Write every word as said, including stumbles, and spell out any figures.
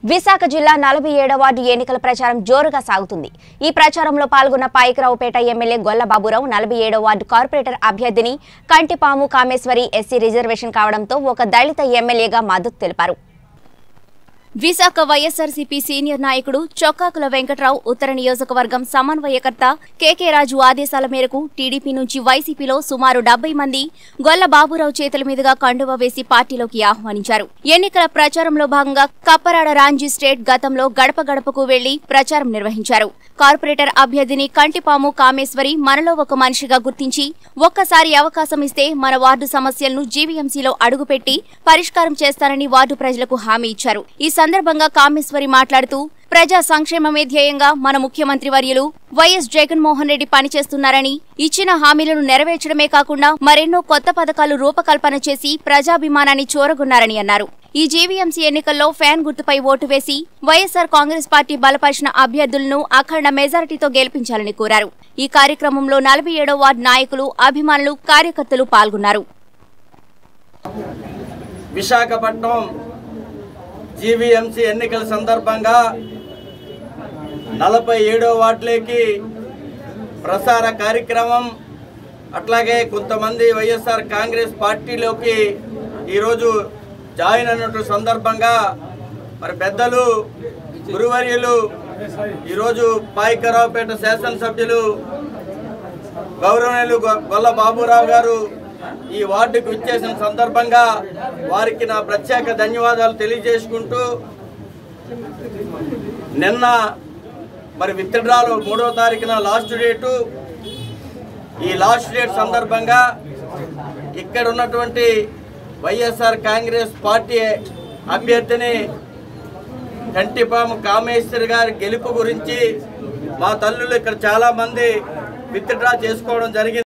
విశాఖ జిల్లా నలభై ఏడవ వార్డు ఎన్నికల ప్రచారం జోరుగా సాగుతుంది. ఈ ప్రచారంలో పాల్గొన్న పాయకరావుపేట ఎమ్మెల్యే గొల్ల బాబురావు నలభై ఏడవ వార్డు కార్పొరేటర్ అభ్యర్థిని కంటిపాము కామేశ్వరి ఎస్సీ రిజర్వేషన్ కావడంతో ఒక దళిత ఎమ్మెల్యేగా మద్దతు తెలిపారు. విశాఖ వైఎస్ఆర్సీపీ సీనియర్ నాయకుడు చొక్కాకుల వెంకట్రావు ఉత్తర నియోజకవర్గం సమన్వయకర్త కేకే రాజు ఆదేశాల మేరకు టీడీపీ నుంచి వైసీపీలో సుమారు డెబ్బై మంది గొల్ల బాబురావు చేతుల మీదుగా కండువా వేసి పార్టీలోకి ఆహ్వానించారు. ఎన్నికల ప్రచారంలో భాగంగా కప్పరాడ రాంజీ స్టేట్ గతంలో గడప గడపకు వెళ్లి ప్రచారం నిర్వహించారు. కార్పొరేటర్ అభ్యర్థిని కంటిపాము కామేశ్వరి మనలో ఒక మనిషిగా గుర్తించి ఒక్కసారి అవకాశం ఇస్తే మన వార్డు సమస్యలను జీవీఎంసీలో అడుగుపెట్టి పరిష్కారం చేస్తారని వార్డు ప్రజలకు హామీ ఇచ్చారు. ఈ సందర్భంగా కామేశ్వరి మాట్లాడుతూ ప్రజా సంక్షేమమే ధ్యేయంగా మన ముఖ్యమంత్రి వర్యులు వైఎస్ జగన్మోహన్ రెడ్డి పనిచేస్తున్నారని, ఇచ్చిన హామీలను నెరవేర్చడమే కాకుండా మరెన్నో కొత్త పథకాలు రూపకల్పన చేసి ప్రజాభిమానాన్ని చూరగొన్నారని అన్నారు. ఈ జీవీఎంసీ ఎన్నికల్లో ఫ్యాన్ గుర్తుపై ఓటు వేసి వైఎస్ఆర్ కాంగ్రెస్ పార్టీ బలపరిచిన అభ్యర్థులను అఖండ మెజారిటీతో గెలిపించాలని కోరారు. ఈ కార్యక్రమంలో నలభై ఏడవ వార్డు నాయకులు, అభిమానులు, కార్యకర్తలు పాల్గొన్నారు. విశాఖపట్నం జీవీఎంసీ ఎన్నికల సందర్భంగా నలభై ఏడవ వార్డులోకి ప్రసార కార్యక్రమం, అట్లాగే కొంతమంది వైఎస్ఆర్ కాంగ్రెస్ పార్టీలోకి ఈరోజు జాయిన్ అయినటువంటి సందర్భంగా మరి పెద్దలు గురువర్యులు ఈరోజు పాయకరావుపేట శాసనసభ్యులు గౌరవనీయులు గొల్ల బాబురావు గారు ఈ వార్డుకు విచ్చేసిన సందర్భంగా వారికి నా ప్రత్యేక ధన్యవాదాలు తెలియజేసుకుంటూ, నిన్న మరి విత్డ్రాలు మూడవ తారీఖున లాస్ట్ డేటు, ఈ లాస్ట్ డేట్ సందర్భంగా ఇక్కడ ఉన్నటువంటి వైఎస్ఆర్ కాంగ్రెస్ పార్టీ అభ్యర్థిని కంటిపాము కామేశ్వరి గారి గెలుపు గురించి మా తల్లులు ఇక్కడ చాలామంది విత్డ్రా చేసుకోవడం జరిగింది.